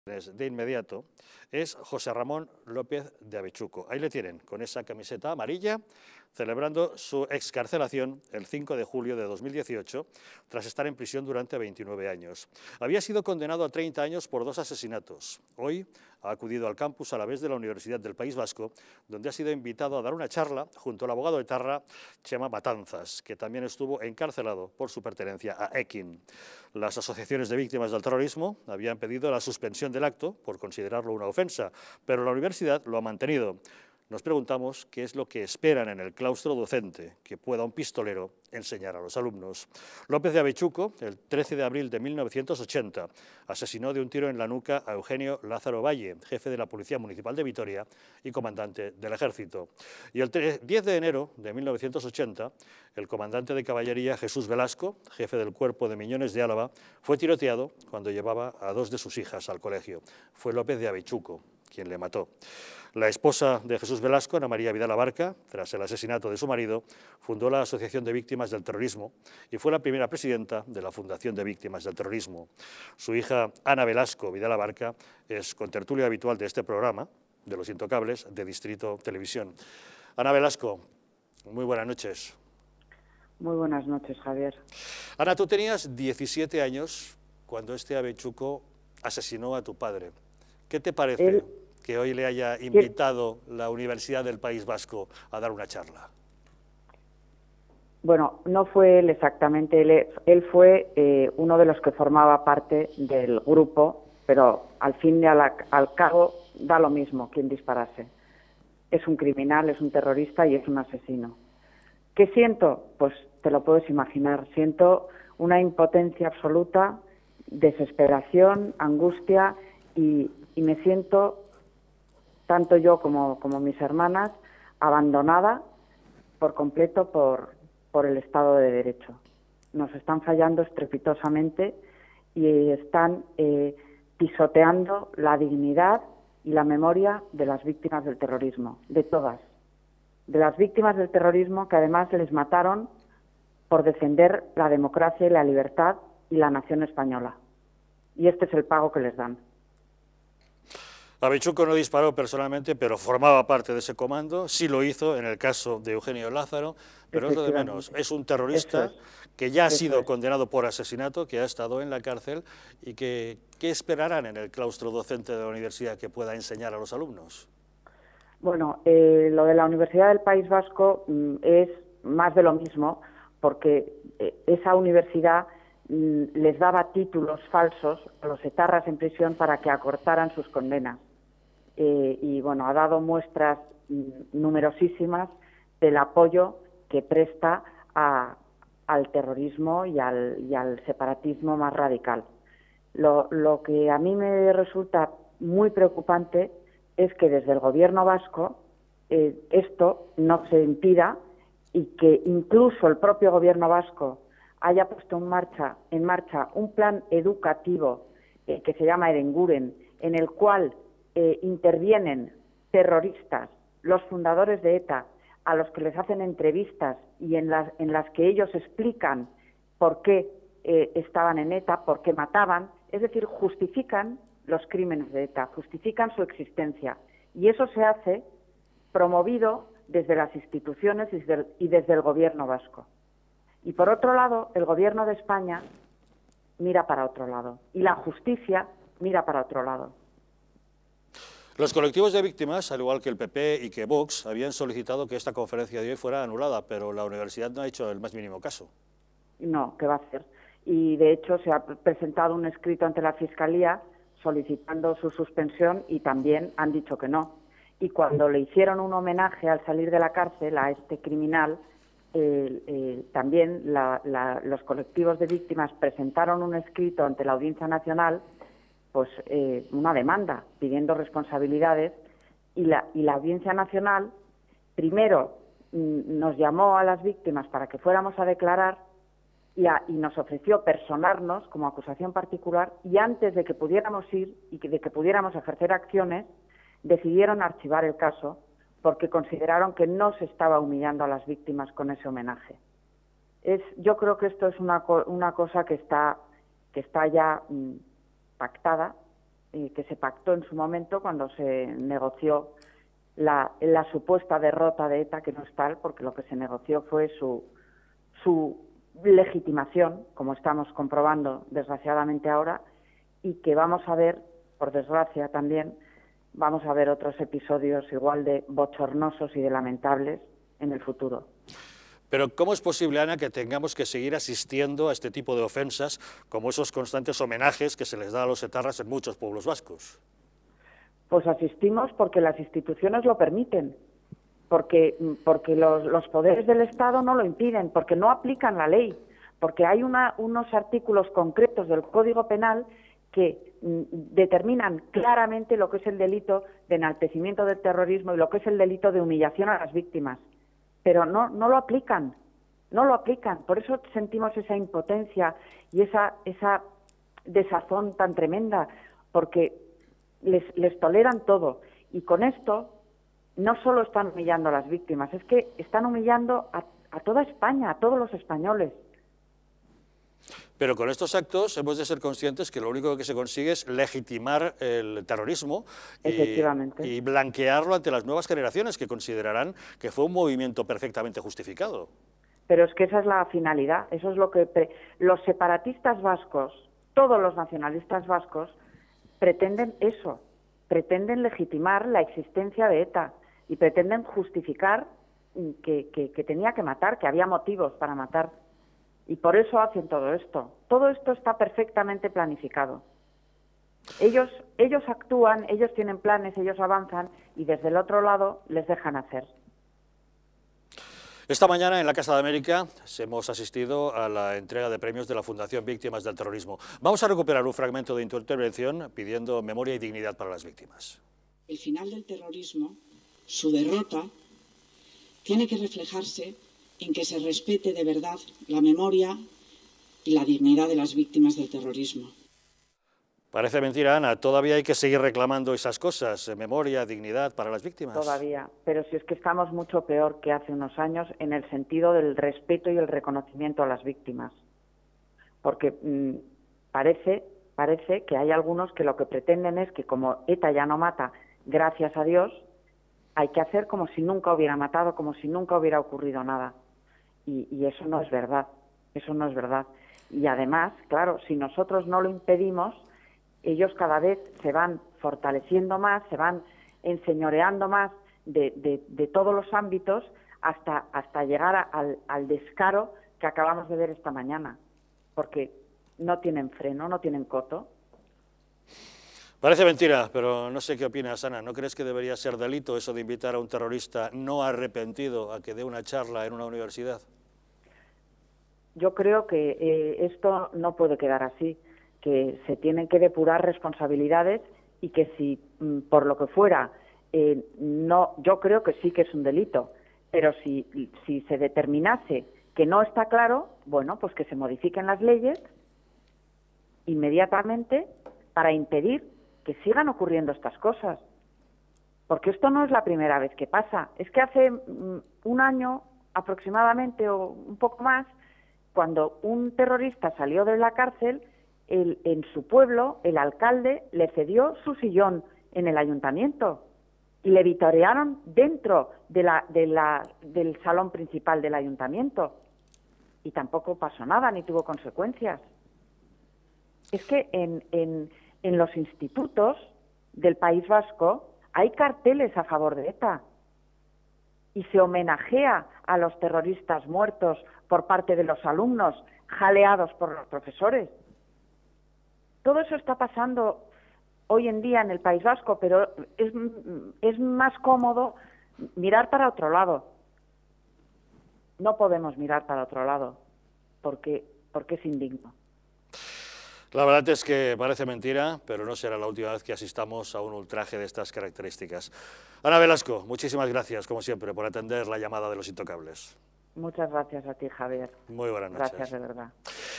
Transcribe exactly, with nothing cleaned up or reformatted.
De inmediato es José Ramón López de Avechuco. Ahí le tienen, con esa camiseta amarilla, celebrando su excarcelación el cinco de julio de dos mil dieciocho, tras estar en prisión durante veintinueve años. Había sido condenado a treinta años por dos asesinatos. Hoy ha acudido al campus Alavés de la Universidad del País Vasco, donde ha sido invitado a dar una charla junto al abogado etarra Chema Matanzas, que también estuvo encarcelado por su pertenencia a Ekin. Las asociaciones de víctimas del terrorismo habían pedido la suspensión del acto por considerarlo una ofensa, pero la universidad lo ha mantenido. Nos preguntamos qué es lo que esperan en el claustro docente que pueda un pistolero enseñar a los alumnos. López de Avechuco, el trece de abril de mil novecientos ochenta, asesinó de un tiro en la nuca a Eugenio Lázaro Valle, jefe de la Policía Municipal de Vitoria y comandante del Ejército. Y el diez de enero de mil novecientos ochenta, el comandante de caballería Jesús Velasco, jefe del Cuerpo de Miñones de Álava, fue tiroteado cuando llevaba a dos de sus hijas al colegio. Fue López de Avechuco quien le mató. La esposa de Jesús Velasco, Ana María Vidal Abarca, tras el asesinato de su marido, fundó la Asociación de Víctimas del Terrorismo y fue la primera presidenta de la Fundación de Víctimas del Terrorismo. Su hija, Ana Velasco Vidal Abarca, es contertulia habitual de este programa, de Los Intocables, de Distrito Televisión. Ana Velasco, muy buenas noches. Muy buenas noches, Javier. Ana, tú tenías diecisiete años cuando este Avechuco asesinó a tu padre. ¿Qué te parece Él, que hoy le haya invitado ¿qué? la Universidad del País Vasco a dar una charla? Bueno, no fue él exactamente, él, él fue eh, uno de los que formaba parte del grupo, pero al fin y al, al cabo da lo mismo quien disparase. Es un criminal, es un terrorista y es un asesino. ¿Qué siento? Pues te lo puedes imaginar. Siento una impotencia absoluta, desesperación, angustia y, y me siento, tanto yo como, como mis hermanas, abandonada por completo por, por el Estado de Derecho. Nos están fallando estrepitosamente y están eh, pisoteando la dignidad y la memoria de las víctimas del terrorismo, de todas. De las víctimas del terrorismo que además les mataron por defender la democracia y la libertad y la nación española. Y este es el pago que les dan. Avechuco no disparó personalmente, pero formaba parte de ese comando. Sí lo hizo en el caso de Eugenio Lázaro, pero es lo de menos. Es un terrorista es. que ya ha Eso sido es. condenado por asesinato, que ha estado en la cárcel y que ¿qué esperarán en el claustro docente de la universidad que pueda enseñar a los alumnos? Bueno, eh, lo de la Universidad del País Vasco mm, es más de lo mismo, porque eh, esa universidad mm, les daba títulos falsos a los etarras en prisión para que acortaran sus condenas. Eh, y bueno, ha dado muestras mm, numerosísimas del apoyo que presta a, al terrorismo y al, y al separatismo más radical. Lo, lo que a mí me resulta muy preocupante es que desde el gobierno vasco eh, esto no se impida y que incluso el propio gobierno vasco haya puesto en marcha, en marcha un plan educativo eh, que se llama Erenguren, en el cual eh, intervienen terroristas, los fundadores de ETA, a los que les hacen entrevistas y en las, en las que ellos explican por qué eh, estaban en ETA, por qué mataban, es decir, justifican los crímenes de ETA, justifican su existencia. Y eso se hace promovido desde las instituciones y desde el, y desde el gobierno vasco. Y por otro lado, el gobierno de España mira para otro lado y la justicia mira para otro lado. Los colectivos de víctimas, al igual que el P P y que Vox, habían solicitado que esta conferencia de hoy fuera anulada, pero la universidad no ha hecho el más mínimo caso. No, ¿qué va a hacer? Y de hecho se ha presentado un escrito ante la Fiscalía solicitando su suspensión y también han dicho que no. Y cuando le hicieron un homenaje al salir de la cárcel a este criminal, eh, eh, también la, la, los colectivos de víctimas presentaron un escrito ante la Audiencia Nacional, pues eh, una demanda pidiendo responsabilidades y la, y la Audiencia Nacional primero mm, nos llamó a las víctimas para que fuéramos a declarar y, a, y nos ofreció personarnos como acusación particular y antes de que pudiéramos ir y que, de que pudiéramos ejercer acciones, decidieron archivar el caso porque consideraron que no se estaba humillando a las víctimas con ese homenaje. Es, yo creo que esto es una, una cosa que está, que está ya mmm, pactada eh, que se pactó en su momento cuando se negoció la, la supuesta derrota de ETA, que no es tal, porque lo que se negoció fue su, su legitimación, como estamos comprobando desgraciadamente ahora, y que vamos a ver, por desgracia también, vamos a ver otros episodios igual de bochornosos y de lamentables en el futuro. Pero ¿cómo es posible, Ana, que tengamos que seguir asistiendo a este tipo de ofensas, como esos constantes homenajes que se les da a los etarras en muchos pueblos vascos? Pues asistimos porque las instituciones lo permiten, porque, porque los, los poderes del Estado no lo impiden, porque no aplican la ley, porque hay una, unos artículos concretos del Código Penal que mm, determinan claramente lo que es el delito de enaltecimiento del terrorismo y lo que es el delito de humillación a las víctimas. Pero no, no lo aplican, no lo aplican. Por eso sentimos esa impotencia y esa, esa desazón tan tremenda, porque les, les toleran todo. Y con esto no solo están humillando a las víctimas, es que están humillando a, a toda España, a todos los españoles. Pero con estos actos hemos de ser conscientes que lo único que se consigue es legitimar el terrorismo y, y blanquearlo ante las nuevas generaciones que considerarán que fue un movimiento perfectamente justificado. Pero es que esa es la finalidad, eso es lo que pre... los separatistas vascos, todos los nacionalistas vascos, pretenden eso, pretenden legitimar la existencia de ETA y pretenden justificar que, que, que tenía que matar, que había motivos para matar. Y por eso hacen todo esto. Todo esto está perfectamente planificado. Ellos, ellos actúan, ellos tienen planes, ellos avanzan y desde el otro lado les dejan hacer. Esta mañana en la Casa de América hemos asistido a la entrega de premios de la Fundación Víctimas del Terrorismo. Vamos a recuperar un fragmento de tu intervención pidiendo memoria y dignidad para las víctimas. El final del terrorismo, su derrota, tiene que reflejarse en que se respete de verdad la memoria y la dignidad de las víctimas del terrorismo. Parece mentira, Ana, todavía hay que seguir reclamando esas cosas, memoria, dignidad para las víctimas. Todavía, pero si es que estamos mucho peor que hace unos años en el sentido del respeto y el reconocimiento a las víctimas. Porque mmm, parece, parece que hay algunos que lo que pretenden es que como ETA ya no mata, gracias a Dios, hay que hacer como si nunca hubiera matado, como si nunca hubiera ocurrido nada. Y, y eso no es verdad, eso no es verdad. Y además, claro, si nosotros no lo impedimos, ellos cada vez se van fortaleciendo más, se van enseñoreando más de, de, de todos los ámbitos hasta, hasta llegar a, al, al descaro que acabamos de ver esta mañana, porque no tienen freno, no tienen coto. Parece mentira, pero no sé qué opinas, Ana. ¿No crees que debería ser delito eso de invitar a un terrorista no arrepentido a que dé una charla en una universidad? Yo creo que eh, esto no puede quedar así, que se tienen que depurar responsabilidades y que si mm, por lo que fuera, eh, no, yo creo que sí que es un delito, pero si, si se determinase que no está claro, bueno, pues que se modifiquen las leyes inmediatamente para impedir que sigan ocurriendo estas cosas. Porque esto no es la primera vez que pasa. Es que hace mm, un año aproximadamente o un poco más, cuando un terrorista salió de la cárcel, el, en su pueblo el alcalde le cedió su sillón en el ayuntamiento y le vitorearon dentro de la, de la, del salón principal del ayuntamiento. Y tampoco pasó nada, ni tuvo consecuencias. Es que en... en En los institutos del País Vasco hay carteles a favor de ETA y se homenajea a los terroristas muertos por parte de los alumnos, jaleados por los profesores. Todo eso está pasando hoy en día en el País Vasco, pero es, es más cómodo mirar para otro lado. No podemos mirar para otro lado porque, porque es indigno. La verdad es que parece mentira, pero no será la última vez que asistamos a un ultraje de estas características. Ana Velasco, muchísimas gracias, como siempre, por atender la llamada de los intocables. Muchas gracias a ti, Javier. Muy buenas noches. Gracias, de verdad.